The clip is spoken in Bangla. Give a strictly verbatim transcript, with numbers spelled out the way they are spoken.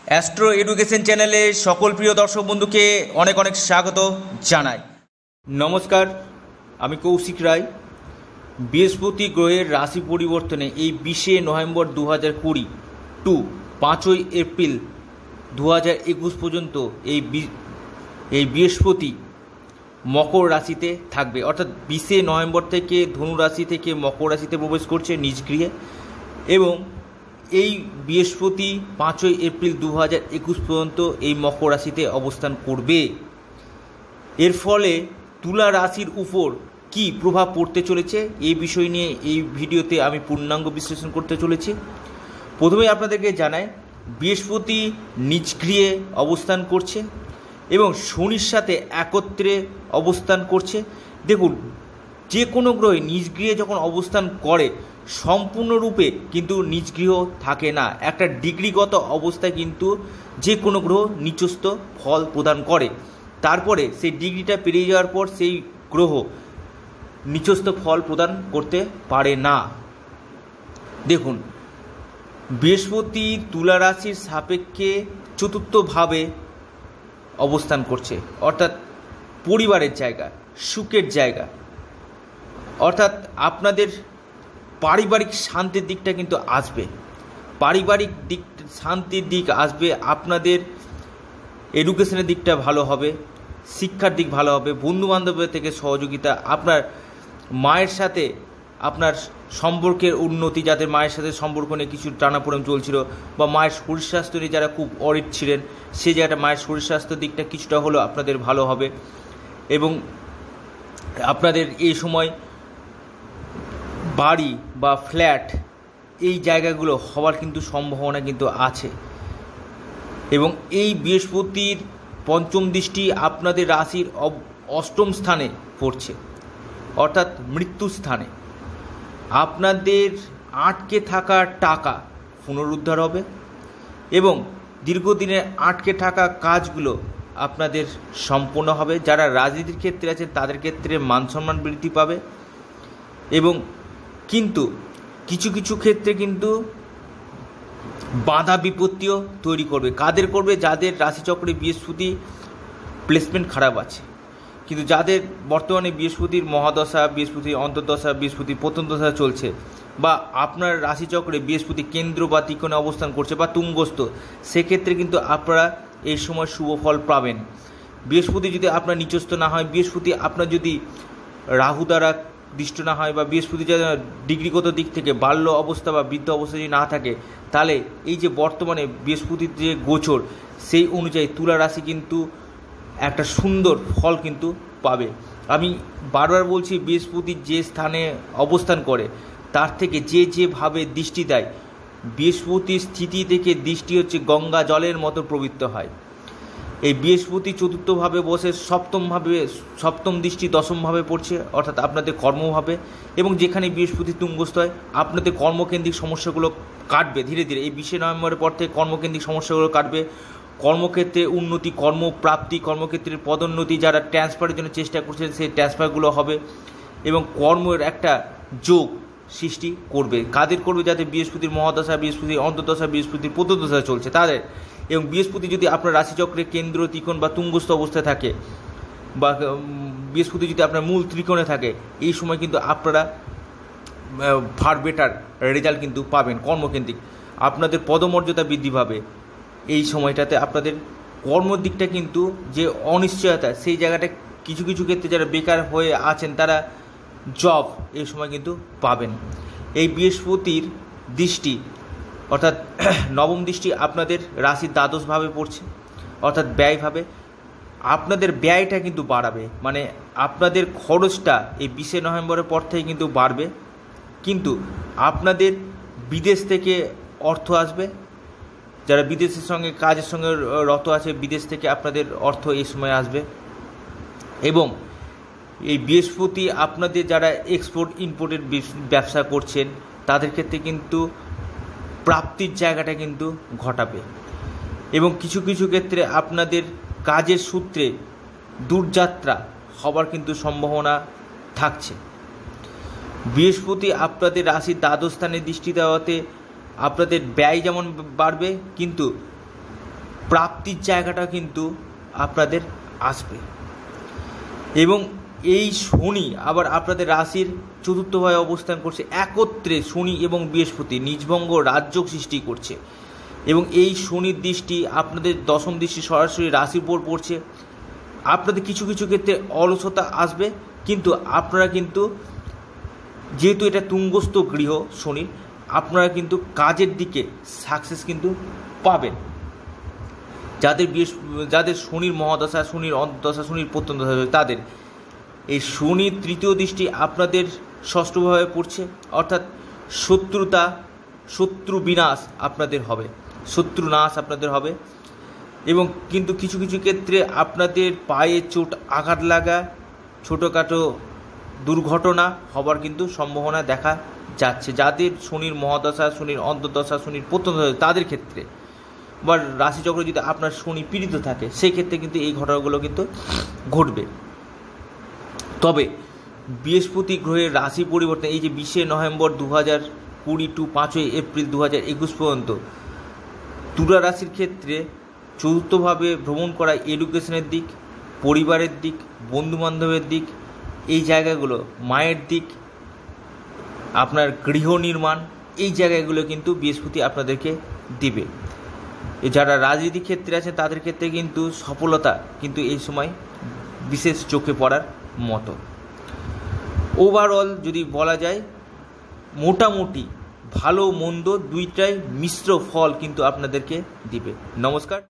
অ্যাস্ট্রো এডুকেশন চ্যানেলে সকল প্রিয় দর্শক বন্ধুকে অনেক অনেক স্বাগত জানাই। নমস্কার, আমি কৌশিক রায়। বৃহস্পতি গ্রহের রাশি পরিবর্তনে এই বিশে নভেম্বর দু হাজার কুড়ি টু পাঁচই এপ্রিল দু হাজার একুশ পর্যন্ত এই এই বৃহস্পতি মকর রাশিতে থাকবে, অর্থাৎ বিশে নভেম্বর থেকে ধনু রাশি থেকে মকর রাশিতে প্রবেশ করছে নিজ গৃহে, এবং এই বৃহস্পতি পাঁচই এপ্রিল দু হাজার একুশ পর্যন্ত এই মকর রাশিতে অবস্থান করবে। এর ফলে তুলা রাশির উপর কি প্রভাব পড়তে চলেছে এই বিষয় নিয়ে এই ভিডিওতে আমি পূর্ণাঙ্গ বিশ্লেষণ করতে চলেছি। প্রথমে আপনাদেরকে জানাই, বৃহস্পতি নিজ গৃহে অবস্থান করছে এবং শনির সাথে একত্রে অবস্থান করছে। দেখুন, যে কোনো গ্রহে নিজ গৃহে যখন অবস্থান করে সম্পূর্ণরূপে কিন্তু নিজ গৃহ থাকে না, একটা ডিগ্রিগত অবস্থায় কিন্তু যে কোনো গ্রহ নিচস্থ ফল প্রদান করে, তারপরে সেই ডিগ্রিটা পেরিয়ে যাওয়ার পর সেই গ্রহ নিচস্থ ফল প্রদান করতে পারে না। দেখুন, বৃহস্পতি তুলা রাশির সাপেক্ষে চতুর্থভাবে অবস্থান করছে, অর্থাৎ পরিবারের জায়গা, সুখের জায়গা, অর্থাৎ আপনাদের পারিবারিক শান্তির দিকটা কিন্তু আসবে, পারিবারিক দিক শান্তির দিক আসবে, আপনাদের এডুকেশনের দিকটা ভালো হবে, শিক্ষার দিক ভালো হবে, বন্ধুবান্ধবের থেকে সহযোগিতা, আপনার মায়ের সাথে আপনার সম্পর্কের উন্নতি, যাদের মায়ের সাথে সম্পর্ক নিয়ে কিছু টানাপোড়েন চলছিল বা মায়ের শরীর স্বাস্থ্য নিয়ে যারা খুব অরিড ছিলেন, সেই জায়গাটা মায়ের শরীর স্বাস্থ্যের দিকটা কিছুটা হলেও আপনাদের ভালো হবে। এবং আপনাদের এই সময় বাড়ি বা ফ্ল্যাট এই জায়গাগুলো হওয়ার কিন্তু সম্ভাবনা কিন্তু আছে। এবং এই বৃহস্পতির পঞ্চম দৃষ্টি আপনাদের রাশির অষ্টম স্থানে পড়ছে, অর্থাৎ মৃত্যু স্থানে। আপনাদের আটকে থাকা টাকা পুনরুদ্ধার হবে এবং দীর্ঘদিনের আটকে থাকা কাজগুলো আপনাদের সম্পূর্ণ হবে। যারা রাজনীতির ক্ষেত্রে আছেন তাদের ক্ষেত্রে মান সম্মান বৃদ্ধি পাবে, এবং কিন্তু কিছু কিছু ক্ষেত্রে কিন্তু বাধা বিপত্তিও তৈরি করবে। কাদের করবে? যাদের রাশিচক্রে বৃহস্পতি প্লেসমেন্ট খারাপ আছে, কিন্তু যাদের বর্তমানে বৃহস্পতির মহাদশা, বৃহস্পতির অন্তর্দশা, বৃহস্পতির প্রথম দশা চলছে, বা আপনার রাশিচক্রে বৃহস্পতি কেন্দ্র বা ত্রিকোণে অবস্থান করছে বা তুঙ্গস্থ, সেক্ষেত্রে কিন্তু আপনারা এই সময় শুভ ফল পাবেন। বৃহস্পতি যদি আপনার নিচস্থ না হয়, বৃহস্পতি আপনার যদি রাহু দ্বারা দৃষ্ট না হয়, বা বৃহস্পতি যদি ডিগ্রিগত দিক থেকে বাল্য অবস্থা বা বৃদ্ধ অবস্থা যদি না থাকে, তাহলে এই যে বর্তমানে বৃহস্পতির যে গোচর, সেই অনুযায়ী তুলা রাশি কিন্তু একটা সুন্দর ফল কিন্তু পাবে। আমি বারবার বলছি, বৃহস্পতির যে স্থানে অবস্থান করে তার থেকে যে যেভাবে দৃষ্টি দেয়, বৃহস্পতির স্থিতি থেকে দৃষ্টি হচ্ছে গঙ্গা জলের মতো প্রবৃত্ত হয়। এই বৃহস্পতি চতুর্থভাবে বসে সপ্তমভাবে সপ্তম দৃষ্টি দশমভাবে পড়ছে, অর্থাৎ আপনাদের কর্মভাবে, এবং যেখানে বৃহস্পতি তুঙ্গস্থ হয় আপনাদের কর্মকেন্দ্রিক সমস্যাগুলো কাটবে ধীরে ধীরে। এই বিশে নভেম্বরের পর থেকে কর্মকেন্দ্রিক সমস্যাগুলো কাটবে, কর্মক্ষেত্রে উন্নতি, কর্মপ্রাপ্তি, কর্মক্ষেত্রের পদোন্নতি, যারা ট্রান্সফারের জন্য চেষ্টা করছেন সেই ট্রান্সফারগুলো হবে, এবং কর্মের একটা যোগ সৃষ্টি করবে। কাদের করবে? যাতে বৃহস্পতির মহাদশা, বৃহস্পতির অন্তর্দশা, বৃহস্পতির প্রত্যদশা চলছে তাদের। এবং বৃহস্পতি যদি আপনার রাশিচক্রে কেন্দ্র, ত্রিকোণ বা তুঙ্গস্থ অবস্থায় থাকে, বা বৃহস্পতি যদি আপনার মূল ত্রিকোণে থাকে, এই সময় কিন্তু আপনারা ফার বেটার রেজাল্ট কিন্তু পাবেন কর্মকেন্দ্রিক। আপনাদের পদমর্যাদা বৃদ্ধি পাবে এই সময়টাতে। আপনাদের কর্মর দিকটা কিন্তু যে অনিশ্চয়তা, সেই জায়গাটা কিছু কিছু ক্ষেত্রে যারা বেকার হয়ে আছেন তারা জব এই সময় কিন্তু পাবেন। এই বৃহস্পতির দৃষ্টি, অর্থাৎ নবম দৃষ্টি আপনাদের রাশির দ্বাদশভাবে পড়ছে, অর্থাৎ ব্যয়ভাবে। আপনাদের ব্যয়টা কিন্তু বাড়াবে, মানে আপনাদের খরচটা এই বিশে নভেম্বরের পর থেকে কিন্তু বাড়বে, কিন্তু আপনাদের বিদেশ থেকে অর্থ আসবে। যারা বিদেশের সঙ্গে কাজের সঙ্গে রত আছে, বিদেশ থেকে আপনাদের অর্থ এই সময় আসবে। এবং এই বৃহস্পতি আপনাদের যারা এক্সপোর্ট ইম্পোর্টের ব্যবসা করছেন তাদের ক্ষেত্রে কিন্তু প্রাপ্তির জায়গাটা কিন্তু ঘটাবে, এবং কিছু কিছু ক্ষেত্রে আপনাদের কাজের সূত্রে দূরযাত্রা হবার কিন্তু সম্ভাবনা থাকছে। বৃহস্পতি আপনাদের রাশির দ্বাদশ স্থানে দৃষ্টি দেওয়াতে আপনাদের ব্যয় যেমন বাড়বে, কিন্তু প্রাপ্তির জায়গাটা কিন্তু আপনাদের আসবে। এবং এই শনি আবার আপনাদের রাশির চতুর্থভাবে অবস্থান করছে, একত্রে শনি এবং বৃহস্পতি নিজভঙ্গ রাজযোগ সৃষ্টি করছে। এবং এই শনির দৃষ্টি আপনাদের দশম দৃষ্টি সরাসরি রাশির উপর পড়ছে। আপনাদের কিছু কিছু ক্ষেত্রে অলসতা আসবে, কিন্তু আপনারা কিন্তু যেহেতু এটা তুঙ্গস্থ গৃহ শনির, আপনারা কিন্তু কাজের দিকে সাকসেস কিন্তু পাবেন। যাদের যাদের শনির মহাদশা, শনির অন্তর্দশা, শনির প্রত্যন্তদশা তাদের এই শনির তৃতীয় দৃষ্টি আপনাদের ষষ্ঠভাবে পড়ছে, অর্থাৎ শত্রুতা, শত্রু বিনাশ আপনাদের হবে, শত্রু নাশ আপনাদের হবে। এবং কিন্তু কিছু কিছু ক্ষেত্রে আপনাদের পায়ে চোট আঘাত লাগা, ছোটোখাটো দুর্ঘটনা হবার কিন্তু সম্ভাবনা দেখা যাচ্ছে। যাদের শনির মহাদশা, শনির অন্তর্দশা, শনির প্রত্যন্তদশা তাদের ক্ষেত্রে, বা রাশিচক্র যদি আপনার শনি পীড়িত থাকে সেই ক্ষেত্রে কিন্তু এই ঘটনাগুলো কিন্তু ঘটবে। তবে বৃহস্পতি গ্রহের রাশি পরিবর্তন এই যে বিশে নভেম্বর দু হাজার কুড়ি টু পাঁচই এপ্রিল দু হাজার একুশ পর্যন্ত তুলা রাশির ক্ষেত্রে চতুর্থভাবে ভ্রমণ করা এডুকেশনের দিক, পরিবারের দিক, বন্ধুবান্ধবের দিক, এই জায়গাগুলো, মায়ের দিক, আপনার গৃহ নির্মাণ, এই জায়গাগুলো কিন্তু বৃহস্পতি আপনাদেরকে দিবে। যারা রাজনীতির ক্ষেত্রে আছে তাদের ক্ষেত্রে কিন্তু সফলতা কিন্তু এই সময় বিশেষ চোখে পড়ার মতো। ওভারঅল যদি বলা যায়, মোটামুটি ভালো মন্দ দুইটাই মিশ্র ফল কিন্তু আপনাদেরকে দিবে। নমস্কার।